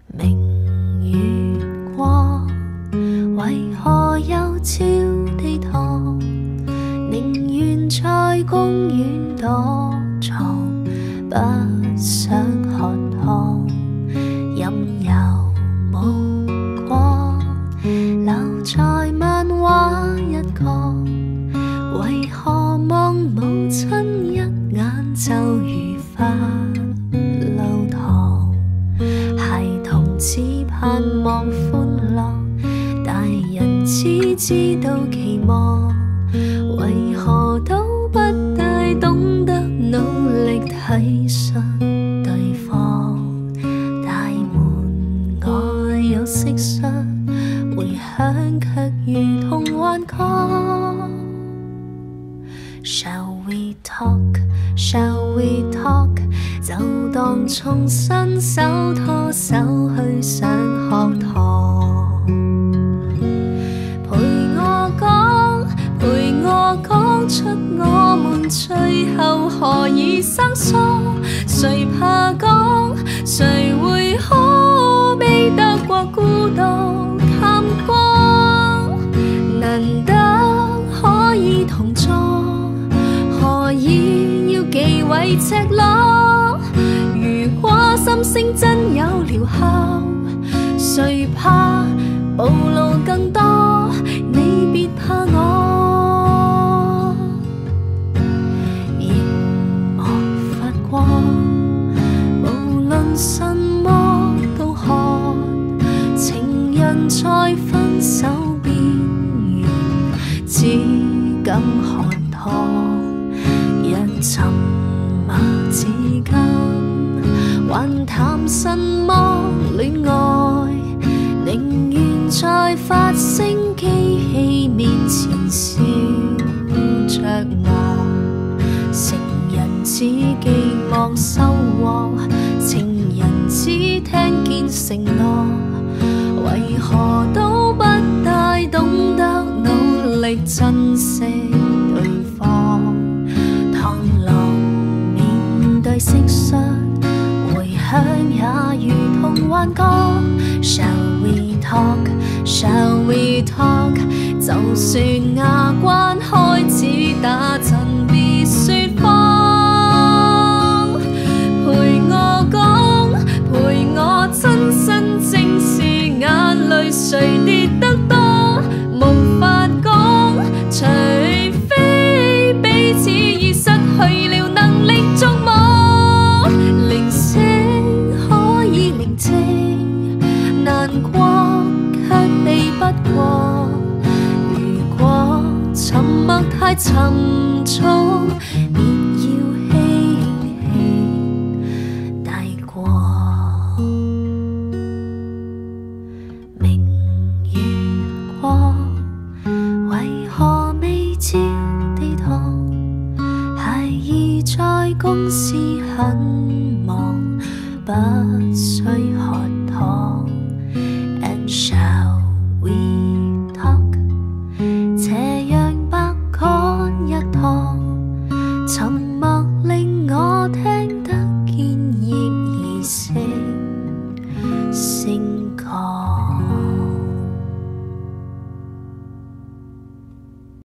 明月光，为何又照地堂？宁愿在公园躲藏，不想看看，任由目光留在漫画一角。为何望母亲一眼就如發流淌？孩童只盼望歡樂，大人只知道期望。為何都不大懂得努力體恤對方？大門外有蟋蟀，回響卻如同幻覺。Shall we talk? Shall we talk? 就當重新手拖手去上學堂。陪我講出我們最後何以生疏？誰怕講？誰會可悲得過孤獨探光？難得可以同坐，何以要忌諱赤裸？如果心聲真有療效，誰怕暴露更多？你別怕我。熒幕發光，無論什麼都看，情人在分手邊緣，只敢看糖。若沉默至今，還談什麼戀愛？寧願在發聲機器面前笑着昂。成人只寄望收穫，情人只聽見承諾。為何都不大懂得努力珍惜對方？螳螂面對蟋蟀，回響也如同幻覺。Shall we talk? Shall we talk? 就算牙關開始打震，別說謊。陪我講，陪我親身正視眼淚誰跌得多，無法講，除非彼此已失去了能力觸摸。鈴聲可以寧靜，難過卻避不過。如果沉默太沉重，別要輕輕帶過。明月光，為何未照地堂？孩兒在公司很忙，不需喝